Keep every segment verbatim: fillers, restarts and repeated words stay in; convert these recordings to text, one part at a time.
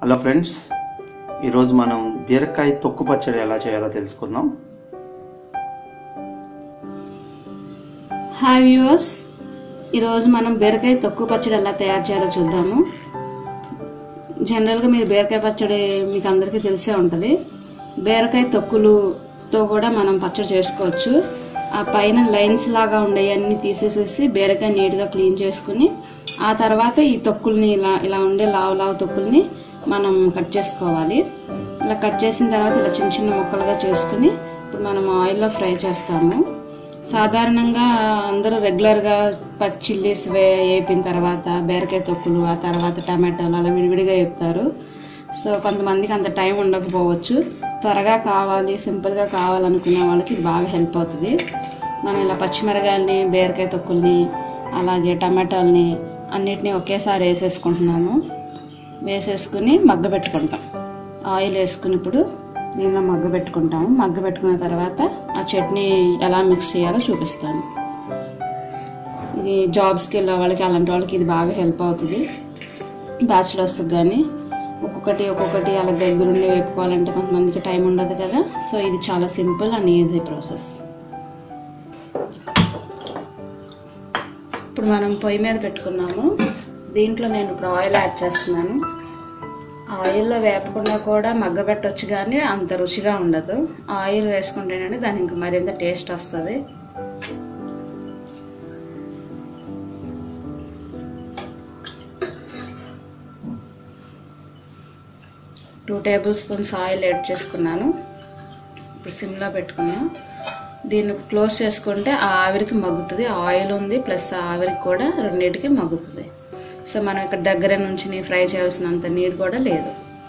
Hello friends, ఈరోజు మనం బీరకాయ తొక్కు పచ్చడి ఎలా చేయాలో తెలుసుకుందాం. హాయ్ వ్యూవర్స్, ఈరోజు మనం బీరకాయ తొక్కు పచ్చడి ఎలా తయారు చేయాలో చూద్దాము. జనరల్గా మీరు బీరకాయ పచ్చడి మీకు అందరికీ తెలిసే ఉంటుంది. బీరకాయ తొక్కులుతో కూడా మనం పచ్చడి చేసుకోవచ్చు. ఆ పైన లైన్స్ లాగా ఉండేవన్నీ తీసేసేసి బీరకాయ నీట్గా క్లీన్ చేసుకుని ఆ తర్వాత ఈ తొక్కుల్ని ఇలా ఇలా ఉండే లావు లావు తొక్కుల్ని మనం కట్ చేసుకోవాలి. ఇలా కట్ చేసిన తర్వాత ఇలా చిన్న చిన్న ముక్కలుగా చేసుకుని ఇప్పుడు మనం ఆయిల్లో ఫ్రై చేస్తాము. సాధారణంగా అందరూ రెగ్యులర్గా పచ్చి చిల్లీస్ వే వేపిన తర్వాత బీరకాయ తొక్కులు, ఆ తర్వాత టమాటాలు అలా విడివిడిగా వేపుతారు. సో కొంతమందికి అంత టైం ఉండకపోవచ్చు. త్వరగా కావాలి, సింపుల్గా కావాలనుకునే వాళ్ళకి ఇది బాగా హెల్ప్ అవుతుంది. మనం ఇలా పచ్చిమిరకాయలని, బీరకాయ తొక్కుల్ని, అలాగే టమాటాలని అన్నిటినీ ఒకేసారి వేసేసుకుంటున్నాము. వేసేసుకుని మగ్గ పెట్టుకుంటాం. ఆయిల్ వేసుకుని ఇప్పుడు దీనిలో మగ్గ పెట్టుకుంటాము. మగ్గ పెట్టుకున్న తర్వాత ఆ చట్నీ ఎలా మిక్స్ చేయాలో చూపిస్తాను. ఇది జాబ్స్కి వెళ్ళే వాళ్ళకి, అలాంటి వాళ్ళకి ఇది బాగా హెల్ప్ అవుతుంది. బ్యాచిలర్స్కి కానీ ఒక్కొక్కటి ఒక్కొక్కటి అలా దగ్గరుండి వేపుకోవాలంటే కొంతమందికి టైం ఉండదు కదా. సో ఇది చాలా సింపుల్ అండ్ ఈజీ ప్రాసెస్. ఇప్పుడు మనం పొయ్యి మీద పెట్టుకున్నాము. దీంట్లో నేను ఇప్పుడు ఆయిల్ యాడ్ చేస్తున్నాను. ఆయిల్లో వేపకుండా కూడా మగ్గ పెట్టవచ్చు, కానీ అంత రుచిగా ఉండదు. ఆయిల్ వేసుకుంటేనండి దానికి ఇంకా మరింత టేస్ట్ వస్తుంది. Two tablespoons oil add చేసుకున్నాను. ఇప్పుడు సిమ్లో పెట్టుకున్నాను. దీన్ని క్లోజ్ చేసుకుంటే ఆ ఆవిరికి మగ్గుతుంది. ఆయిల్ ఉంది ప్లస్ ఆవిరికి కూడా రెండింటికి మగ్గుతుంది. సో మనం ఇక్కడ దగ్గర నుంచి ఫ్రై చేయాల్సినంత నీడ్ కూడా లేదు.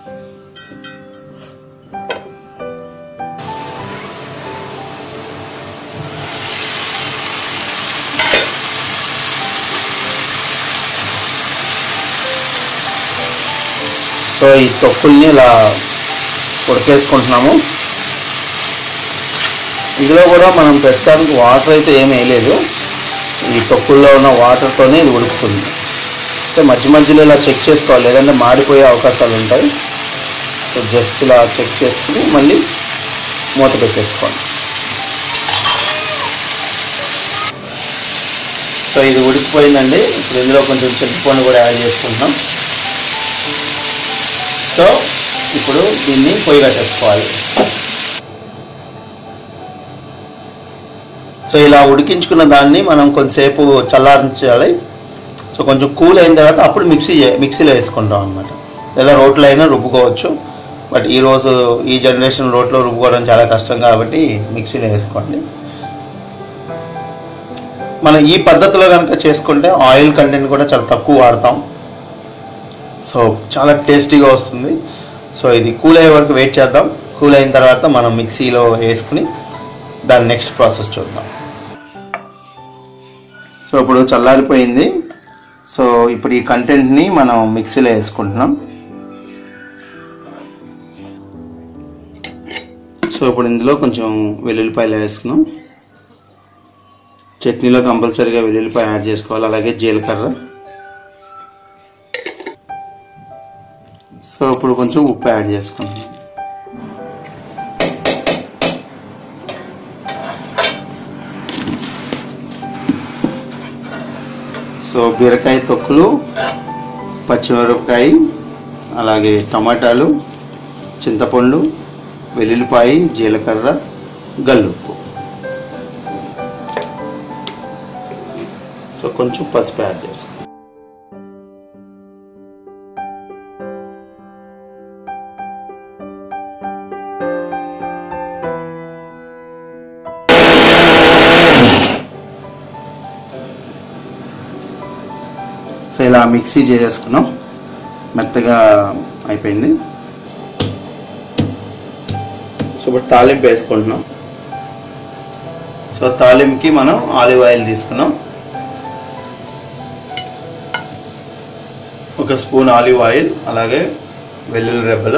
సో ఈ తొక్కుల్ని ఇలా ఉడకేసుకుంటున్నాము. ఇందులో కూడా మనం ప్రస్తుతానికి వాటర్ అయితే ఏమీ వేయలేదు. ఈ తొక్కుల్లో ఉన్న వాటర్తోనే ఇది ఉడుకుతుంది. అంటే మధ్య మధ్యలో ఇలా చెక్ చేసుకోవాలి, లేదంటే మాడిపోయే అవకాశాలు ఉంటాయి. సో జస్ట్ ఇలా చెక్ చేసుకుని మళ్ళీ మూత పెట్టేసుకోండి. సో ఇది ఉడికిపోయిందండి. ఇప్పుడు ఇందులో కొంచెం చింతపండు కూడా యాడ్ చేసుకుంటున్నాం. సో ఇప్పుడు దీన్ని పొయ్యి కట్టేసుకోవాలి. సో ఇలా ఉడికించుకున్న దాన్ని మనం కొంతసేపు చల్లారించాలి. సో కొంచెం కూల్ అయిన తర్వాత అప్పుడు మిక్సీ మిక్సీలో వేసుకుంటాం అనమాట. లేదా రోట్లో అయినా రుబ్బుకోవచ్చు. బట్ ఈరోజు ఈ జనరేషన్ రోట్లో రుబ్బుకోవడం చాలా కష్టం కాబట్టి మిక్సీలో వేసుకోండి. మనం ఈ పద్ధతిలో కనుక చేసుకుంటే ఆయిల్ కంటెంట్ కూడా చాలా తక్కువ వాడతాం. సో చాలా టేస్టీగా వస్తుంది. సో ఇది కూల్ అయ్యే వరకు వెయిట్ చేద్దాం. కూల్ అయిన తర్వాత మనం మిక్సీలో వేసుకుని దాని నెక్స్ట్ ప్రాసెస్ చూద్దాం. సో ఇప్పుడు చల్లారిపోయింది. సో ఇప్పుడు ఈ కంటెంట్ని మనం మిక్సీలో వేసుకుంటున్నాం. సో ఇప్పుడు ఇందులో కొంచెం వెల్లుల్లిపాయలు వేసుకున్నాం. చట్నీలో కంపల్సరీగా వెల్లుల్లిపాయ యాడ్ చేసుకోవాలి, అలాగే జీలకర్ర. సో ఇప్పుడు కొంచెం ఉప్పు యాడ్ చేసుకుంటున్నాం. సో బీరకాయ తొక్కులు, పచ్చిమిరపకాయ, అలాగే టమాటాలు, చింతపండు, వెల్లుల్లిపాయ, జీలకర్ర, గల్లుప్పు. సో కొంచెం పసుపు యాడ్ చేసుకోండి. సో ఇలా మిక్సీ చేసేసుకున్నాం. మెత్తగా అయిపోయింది. సో ఇప్పుడు తాలింపు వేసుకుంటున్నాం. సో తాలింపుకి మనం ఆలివ్ ఆయిల్ తీసుకున్నాం. ఒక స్పూన్ ఆలివ్ ఆయిల్, అలాగే వెల్లుల్లి రెబ్బలు,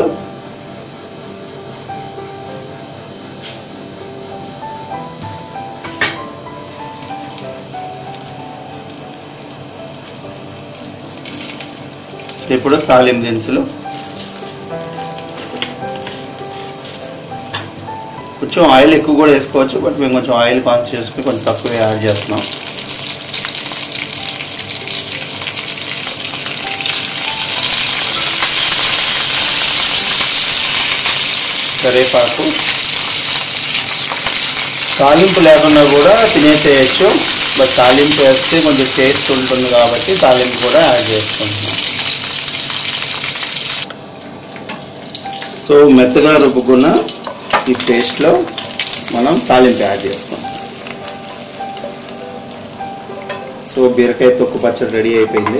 ఇప్పుడు తాలింపు దినుసులు, కొంచెం ఆయిల్ ఎక్కువ కూడా వేసుకోవచ్చు, బట్ మేము కొంచెం ఆయిల్ కాన్సన్ట్రేట్ చేసుకుని కొంచెం తక్కువ యాడ్ చేస్తున్నాం. కరివేపాకు తాలింపు లేకుండా కూడా తినేసేయచ్చు, బట్ తాలింపు వేస్తే కొంచెం టేస్ట్ ఉంటుంది కాబట్టి తాలింపు కూడా యాడ్ చేసుకుంటున్నాం. సో మెత్తగా రుబ్బుకున్న ఈ పేస్ట్లో మనం తాలింపు యాడ్ చేస్తాం. సో బీరకాయ తొక్కు పచ్చడి రెడీ అయిపోయింది.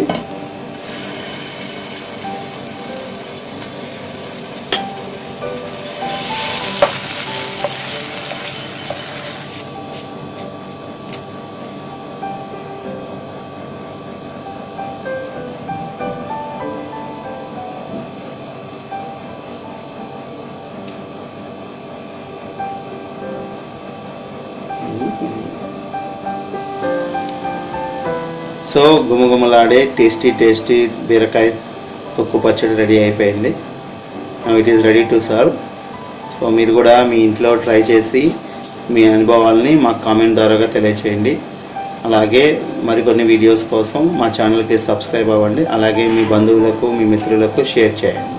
సో గుమగుమలాడే టేస్టీ టేస్టీ బీరకాయ తొక్కు పచ్చడి రెడీ అయిపోయింది. It is ready to serve. So మీరు కూడా మీ ఇంట్లో ట్రై చేసి మీ అనుభవాలని మాకు కామెంట్ ద్వారాగా తెలియచేయండి. అలాగే మరికొన్ని వీడియోస్ కోసం మా ఛానల్కి సబ్స్క్రైబ్ అవ్వండి. అలాగే మీ బంధువులకు మీ మిత్రులకు షేర్ చేయండి.